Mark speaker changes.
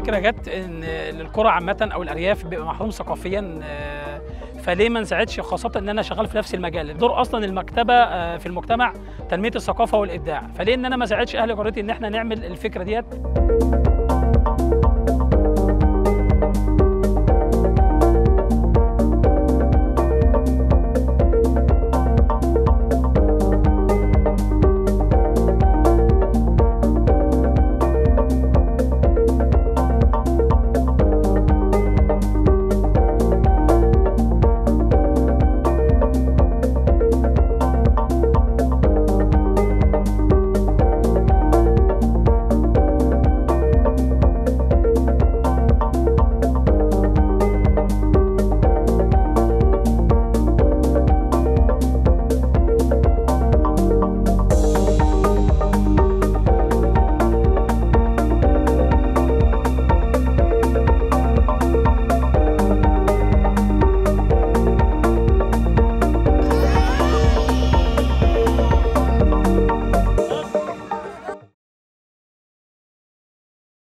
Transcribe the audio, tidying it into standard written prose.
Speaker 1: الفكره جت ان القرى عامه او الارياف بيبقى محروم ثقافيا، فليه ما نساعدش، خاصه ان انا شغال في نفس المجال. دور اصلا المكتبه في المجتمع تنميه الثقافه والابداع، فليه ان انا ما اساعدش اهل قريتي ان احنا نعمل الفكره ديت.